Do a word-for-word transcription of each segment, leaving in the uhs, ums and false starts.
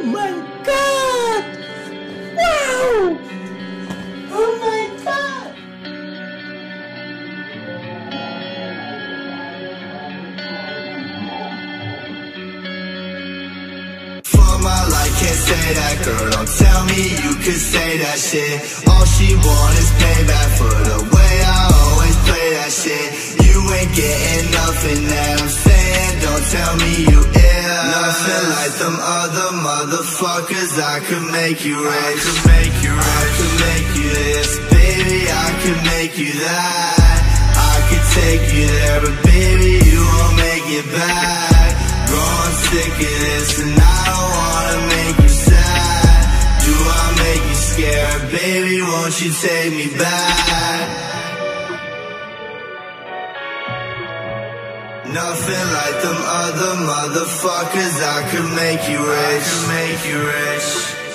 my god! Wow! Oh my god! For my life, can't say that, girl. Don't tell me you could say that shit. All she want is payback for the way I always play that shit. You ain't getting nothing that I'm saying. Don't tell me you ill. Nothing like them other motherfuckers. I could make you rich. I could make you rich. I could make you this, baby. I could make you that. I could take you there, but baby, you won't make it back. Growing sick of this, and I don't wanna make you sad. Do I make you scared? Baby, won't you take me back? Nothing like them other motherfuckers. I could make you rich. I could make you rich.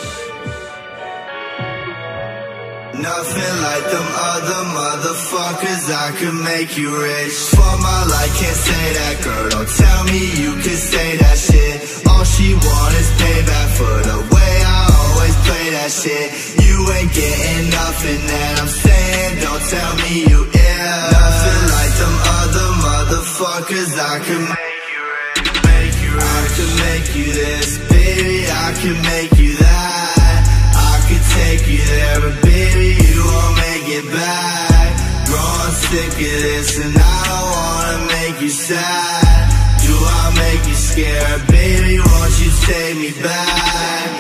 Nothing like them other motherfuckers. I could make you rich. For my life, can't say that, girl. Don't tell me you could say that shit. All she want is payback for the way I always play that shit. You ain't getting nothing that I'm saying. Don't tell me you ill. Nothing like them other motherfuckers. I could make you rich, make you rich. I could make you this, baby. I could make you that. I could take you there, but baby, you won't make it back. Growing sick of this, and I don't wanna make you sad. Do I make you scared? Baby, won't you take me back?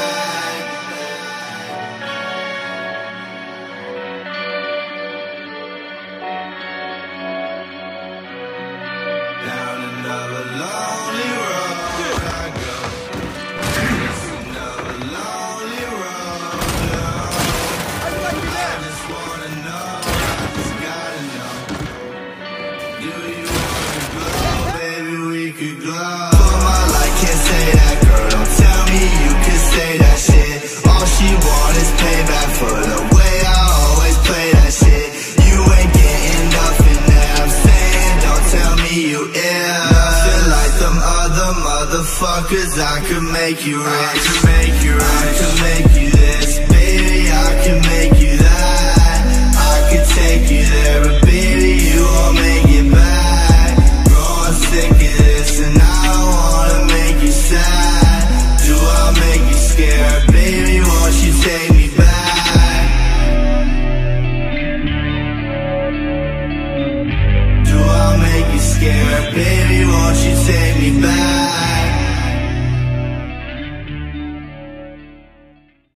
Down another lonely road I go. It's another lonely road. No. I just wanna know, I just gotta know. Do you wanna glow? Baby, we could glow. For my life, can't say that, girl. Don't tell me you could say that shit. All she want is payback for the way I always play that shit. You ain't getting nothing that I'm saying. Don't tell me you ill. Nothing like them other motherfuckers. I could make you rich. I could make you rich. I could make you this, baby. I could make you that. I could take you there, but baby, you won't make it back. Growing sick of this, and I don't wanna make you sad. Do I make you scared? Baby, won't you take me back? Do I make you scared? Baby, won't you take me back?